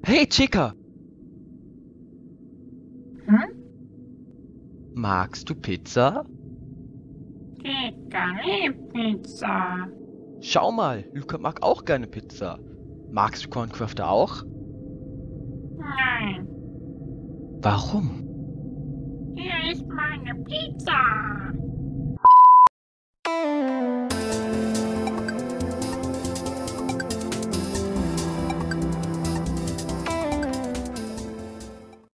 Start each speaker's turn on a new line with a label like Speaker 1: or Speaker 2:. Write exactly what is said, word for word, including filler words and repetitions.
Speaker 1: Hey, Chica!
Speaker 2: Hm?
Speaker 1: Magst du Pizza?
Speaker 2: Chica liebt Pizza.
Speaker 1: Schau mal, Luca mag auch gerne Pizza. Magst du Cornköfte auch?
Speaker 2: Nein,
Speaker 1: Warum?
Speaker 2: hier ist meine Pizza.